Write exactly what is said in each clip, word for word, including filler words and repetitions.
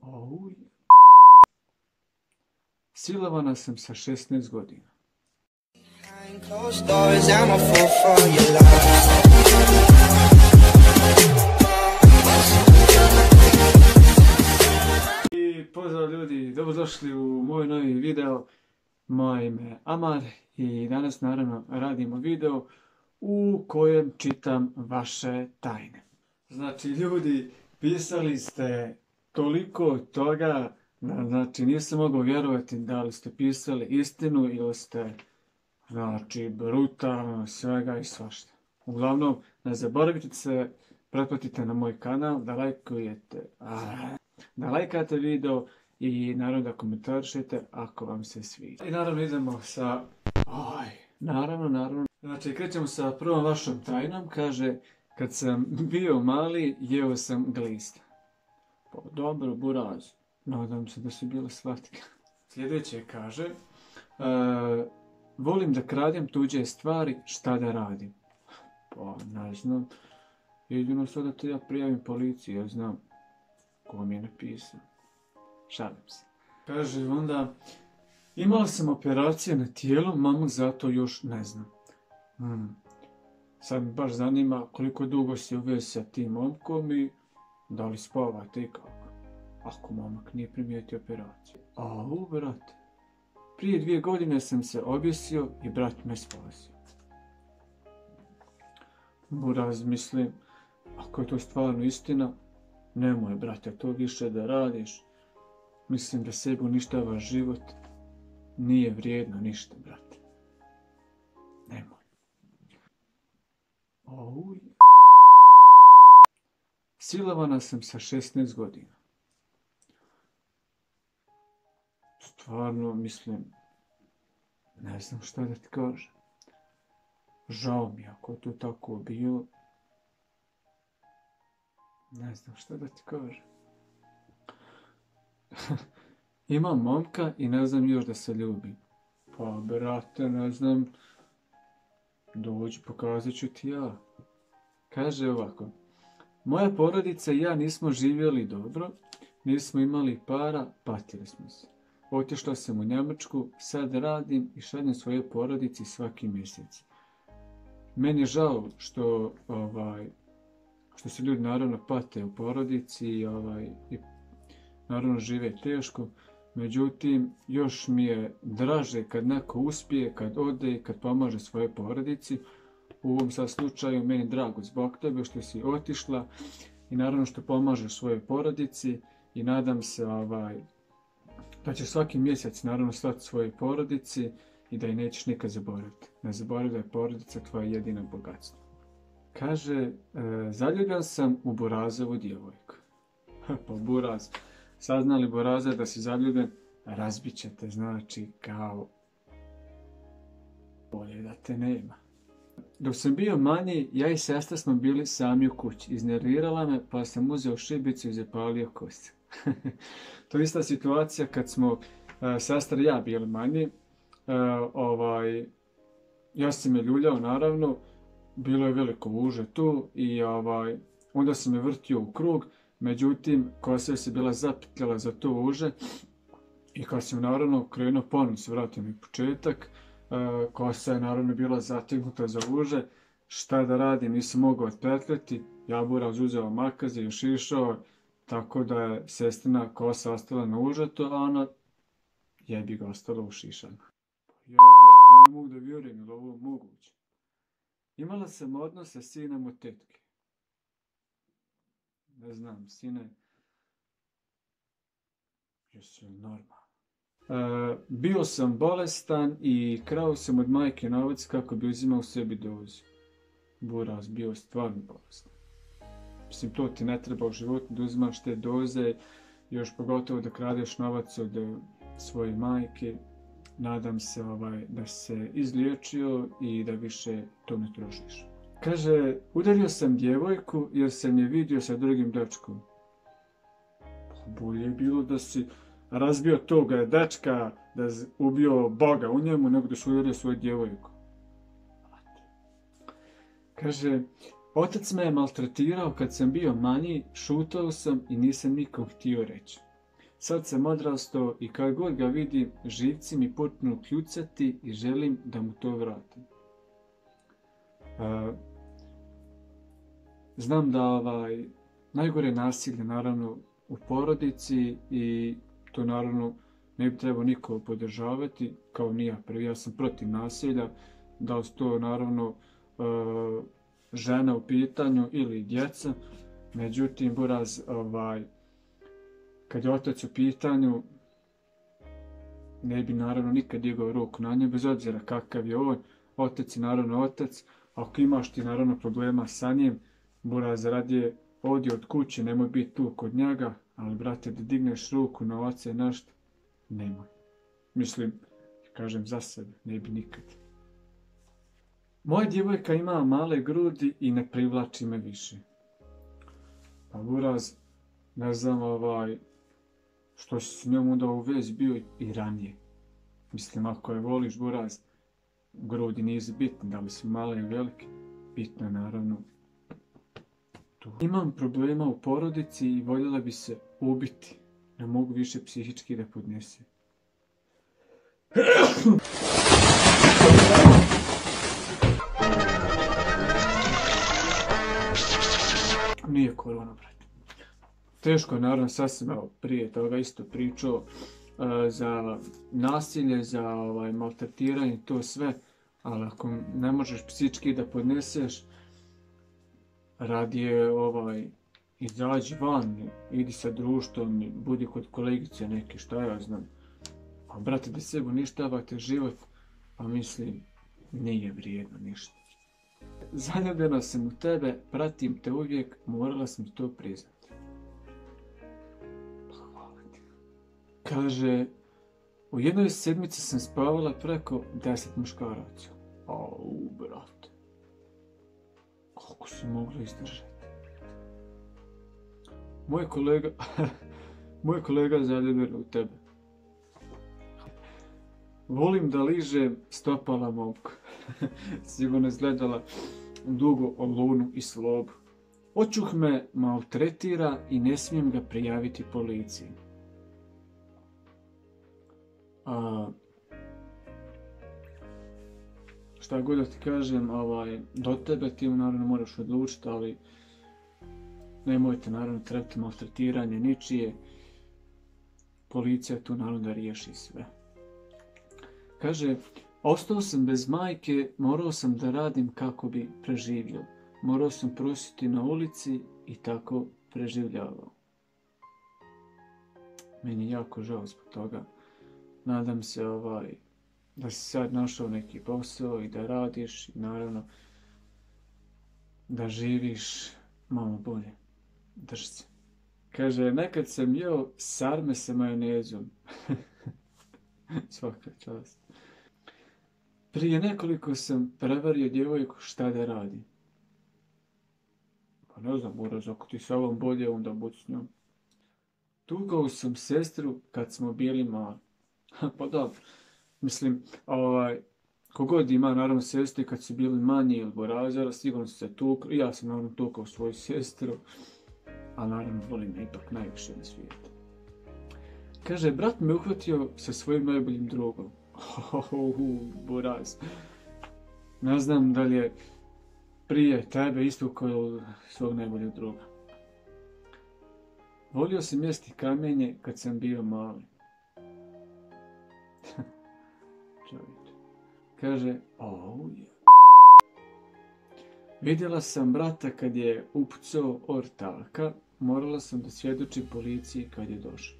Au. Silovana sam sa šesnaest godina. I pozdrav ljudi, dobrodošli u moj novi video. Moje ime je Amar i danas naravno radimo video u kojem čitam vaše tajne. Znači ljudi, pisali ste toliko toga, znači nisam mogao vjerovati da li ste pisali istinu ili ste, znači, brutalno svega i svašta. Uglavnom, ne zaboravite se, pretplatite na moj kanal, da lajkujete, da lajkate video i naravno da komentarišete ako vam se sviđa. I naravno idemo sa, oj, naravno, naravno. Znači krećemo sa prvom vašom tajnom, kaže, kad sam bio mali, jeo sam glista. Pa dobro, buraz, nadam se da su bile slatke. Sljedeće kaže, e, volim da kradem tuđe stvari, šta da radim? Pa ne znam, jedino sada te ja prijavim policiji, ja znam ko mi je napisao. Šalim se. Kaže onda, imala sam operacije na tijelu, mamu zato još ne znam. Hmm. Sad me baš zanima koliko dugo si u vezi sa tim momkom i da li spavate i kako. Ako momak nije primijetio operaciju. Au, brate. Prije dvije godine sam se objesio i brat me spasio. Buraz, mislim, ako je to stvarno istina, nemoj, brate, to više da radiš. Mislim da sebi uništava život. Nije vrijedno ništa, brate. Nemoj. Au. Silovana sam sa šesnaest godina. Stvarno, mislim, ne znam šta da ti kažem. Žao mi ako je to tako bilo. Ne znam šta da ti kažem. Imam momka i ne znam još da se ljubim. Pa, brate, ne znam. Dođi, pokazat ću ti ja. Kaže ovako. Moja porodica i ja nismo živjeli dobro, nismo imali para, patili smo se. Otišla sam u Njemačku, sad radim i šaljem svoje porodici svaki mjesec. Meni je žao što, ovaj, što se ljudi naravno pate u porodici i, ovaj, i naravno žive teško. Međutim, još mi je draže kad neko uspije, kad ode i kad pomaže svoje porodici. U ovom sad slučaju meni je drago zbog tebe što si otišla i naravno što pomažeš svojoj porodici i nadam se ovaj, da ćeš svaki mjesec naravno slati svojoj porodici i da je nećeš nikad zaboraviti. Ne zaboravi da je porodica tvoja jedina bogatstvo. Kaže, e, zaljubljen sam u Burazovu djevojku. Pa Buraz, saznali Buraza da si zaljubljen, razbit će te, znači kao bolje da te nema. Dok sam bio manji, ja i sestra smo bili sami u kući. Iznervirala me, pa sam uzeo šibicu i zapalio kost. To je ista situacija kad smo uh, sestra i ja bili manji. Uh, ovaj, ja sam me ljuljao, naravno. Bilo je veliko uže tu i ovaj, onda sam me vrtio u krug. Međutim, kosa se bila zapetljala za to uže. I kad sam naravno krenuo ponovno se vratio mi početak. Uh, kosa je naravno bila zategnuta za uže. Šta da radim, nisam mogao otpetljati. Ja Buraz uzeo makaze i još išao. Tako da je sestrina kosa ostala na užetu, a ona jebi ga ostala u šišanu. Jebo, ja ne mogu da vjerujem, ili ovo moguće. Imala sam odnos sa sinom od tetke. Ne znam, sine, jesi li normalno? E, bio sam bolestan i krao sam od majke novac kako bi uzimao sebi dozu. Buraz, bio stvarno bolestan. Mislim, to ti ne treba u životu da uzimaš te doze, još pogotovo da kradeš novac od svoje majke. Nadam se ovaj, da se izliječio i da više to ne trošiš. Kaže, udario sam djevojku jer sam je vidio sa drugim dečkom. Bolje je bilo da si razbio toga dečka, da ubio Boga u njemu, nego da si udario svoju djevojku. Kaže, otac me je maltretirao kad sam bio manji, šutao sam i nisam nikom htio reći. Sad sam odrastao i kad god ga vidim, živci mi počnu kljucati i želim da mu to vratim. Uh, znam da ovaj, najgore nasilje naravno u porodici i to naravno ne bi trebao niko podržavati, kao ni ja prvi, ja sam protiv nasilja, da li su to naravno uh, žena u pitanju ili djeca, međutim, buraz, ovaj, kad je otac u pitanju, ne bi naravno nikad digao ruku na nje, bez obzira kakav je on, otac je naravno otac, ako imaš ti naravno problema sa njim, buraz, radije odi od kuće, nemoj biti tu kod njega, ali brate, da digneš ruku na oca i nešto, nemoj. Mislim, kažem za sebe, ne bi nikad. Moja djevojka ima male grudi i ne privlači me više. Pa buraz, ne znam ovaj, što si s njom onda u vezi bio i ranije. Mislim, ako je voliš, buraz, grudi nisu bitne, da li su male ili velike, bitno je naravno tu. Imam problema u porodici i voljela bi se ubiti. Ne mogu više psihički da podnesem. Nije korona, brate. Teško je, naravno, sasvim evo, prije toga isto pričao uh, za nasilje, za ovaj, maltretiranje, to sve, ali ako ne možeš psihički da podneseš, radije ovaj, izađi van, idi sa društvom, budi kod kolegice neke, šta ja znam. A brate, da sebi uništavate život, pa mislim, nije vrijedno ništa. Zaljubljena sam u tebe, pratim te uvijek, morala sam to priznati. Hvala ti. Kaže, u jednoj sedmici sam spavala preko deset muškaraca. Au, brate. Koliko si mogla izdržati? Moj kolega, moj kolega zaljubljen u tebe. Volim da ližem stopala momku. Sigurno izgledala dugo o Lunu i Slobu. Očuh me maltretira i ne smijem ga prijaviti policiji. A, šta god da ti kažem, ovaj, do tebe ti naravno moraš odlučiti, ali nemojte naravno trebati maltretiranje ničije. Policija tu naravno da riješi sve. Kaže, ostao sam bez majke, morao sam da radim kako bi preživio. Morao sam prositi na ulici i tako preživljavao. Meni je jako žao zbog toga. Nadam se ovaj, da si sad našao neki posao i da radiš i naravno da živiš malo bolje. Drži se. Kaže, nekad sam jeo sarme sa majonezom. Svaka čast. Prije nekoliko sam prevario djevojku šta da radi. Pa ne znam, buraz, ako ti sa ovom bolje, onda budi s njom. Tukao sam sestru kad smo bili mali. Pa dobro, mislim, ovaj, kogod ima naravno sestri kad su bili manji ili borazara, sigurno su se tukao. Ja sam naravno tukao svoju sestru, a naravno volim me ipak najviše na svijetu. Kaže, brat me uhvatio sa svojim najboljim drugom. Oh, buraz. Ne znam da li je prije tebe istukao svog najboljeg druga. Volio sam jesti kamenje kad sam bio mali. Čovječe. Kaže, oh, je. Vidjela sam brata kad je upucao ortaka. Morala sam da svjedočim policiji kad je došao.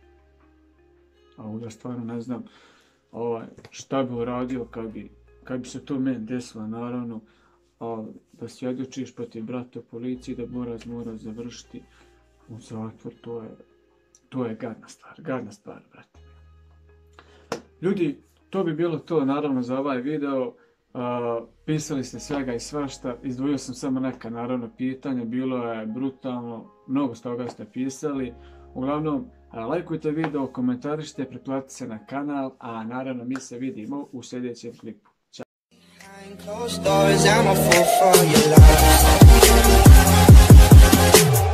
A onda stvarno ne znam ovaj, šta bi uradio kad bi, kad bi se to meni desilo, naravno. A da svjedočiš protiv brata u policiji, da moraš mora završiti u zatvor, to je, to je gadna stvar, gadna stvar, brate. Ljudi, to bi bilo to naravno za ovaj video. Uh, pisali ste svega i svašta, izdvojio sam samo neka naravno pitanja, bilo je brutalno, mnogo s toga ste pisali. Uglavnom, lajkujte video, komentarište, pretplatite se na kanal, a naravno mi se vidimo u sljedećem klipu. Ćao!